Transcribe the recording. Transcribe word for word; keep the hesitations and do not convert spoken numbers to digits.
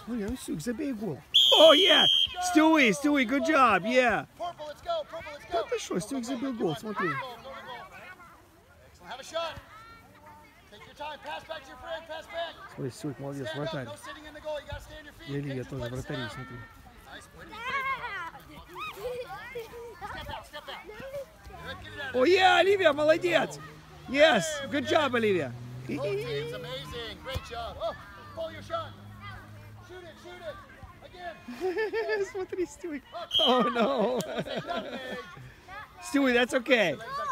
Oh, yeah, Стюк, забей гол. Oh, yeah! Stewie, Stewie, good job, yeah! Да ты что, Стюк забил гол, смотри. Смотри, Стюк, молодец, вратарь. И Оливия тоже вратарь, смотри. Oh, yeah, Оливия, молодец! Yes, good job, Оливия. Смотри, Stewie. Oh, no. Stewie, that's okay.